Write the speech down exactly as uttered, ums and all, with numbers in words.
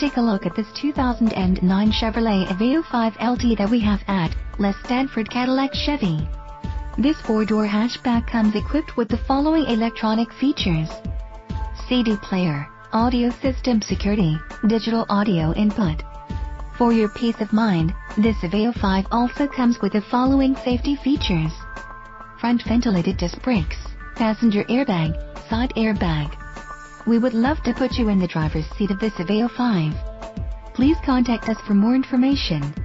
take a look at this two thousand nine Chevrolet Aveo five L T that we have at Les Stanford Cadillac Chevy. This four-door hatchback comes equipped with the following electronic features: C D player, audio system security, digital audio input. For your peace of mind, this Aveo five also comes with the following safety features: front ventilated disc brakes, passenger airbag, side airbag. We would love to put you in the driver's seat of this Aveo five. Please contact us for more information.